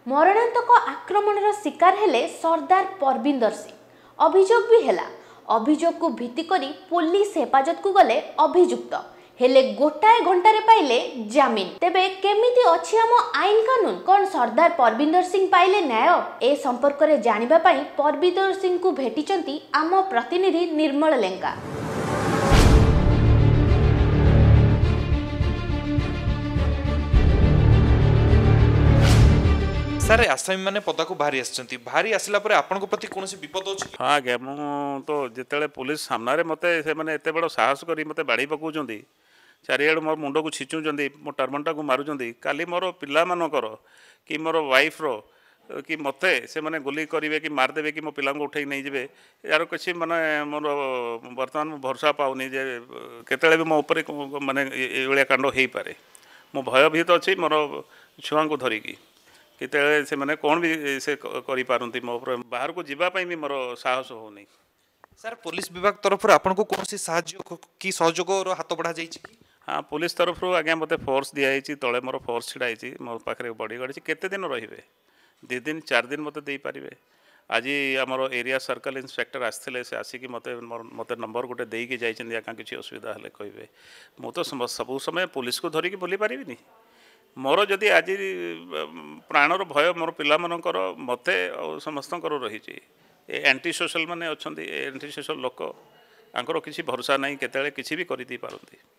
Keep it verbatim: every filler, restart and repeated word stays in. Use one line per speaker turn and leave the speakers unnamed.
मरणांतक आक्रमणर शिकार हेले सरदार परबिंदर सिंह। अभियोग भी हेला। अभियोग को भित्ति करी पुलिस हेफाजत को गले अभियुक्त हेले गोटाए घंटारे पाइले जामिन। तेबे केमिति अछि आम आईन कानून? कौन सरदार परबिंदर सिंह पाइले न्याय? ए संपर्क में जानिबा पई परबिंदर सिंह को भेटिचंती आम प्रतिनिधि निर्मल लेंगा।
सर आसामी मैंने पदा को बाहरी आसछंती बाहरी आसला परे आपन को प्रति कोनोसी विपद अछि?
हाँ आज्ञा मु तो जिते पुलिस सामने मते से माने एते बड़ साहस करी मते बाड़ी पकाउछंती चारिआड़ मोर मुंड को छिचुछंती मो टर्मनटा को मारुछंती काली मोर पिला मानकर कि मोर वाइफ रो कि मते से माने गुली करिवे कि मार देबे कि मो पिला को उठै नै जेबे यार किछि माने मोर वर्तमान भरोसा पाउनी जे केतेले भी मो ऊपर माने एळिया कांड हेई पारे। मो भयभीत अछि मोर छुआ को धरिकी केते से माने कौन भी से करि पारंती मो बाहर को जीवा पई भी मोर साहस होनी।
सर पुलिस विभाग तरफ आपन को कोनोसी साहाय्य की सहयोग रो हाथ बढ़ा जाई छी?
हाँ पुलिस तरफ आज्ञा मते फोर्स दिया जाई छी तळे मोर फोर्स छिड़ा छी मो पाखरे बॉडीगार्ड छी केते दिन रहिबे दो दिन चार दिन मते देई परिबे। आज आमर एरिया सर्कल इंस्पेक्टर आसथिले से आसिकी मते मते नंबर गोटे देई के जाइछन या का किछि असुविधा हले कहबे मु तो सब समय पुलिस को धरिकी बोली परिबिनी। मोर जदि आज प्राणर भय मोर पिला मानकर मते समस्तकर रही एंटी सोशल माने अच्छा एंटी सोशल लोक आंकर किसी भरोसा नहीं केतेले किसी भी कर दी पारंती।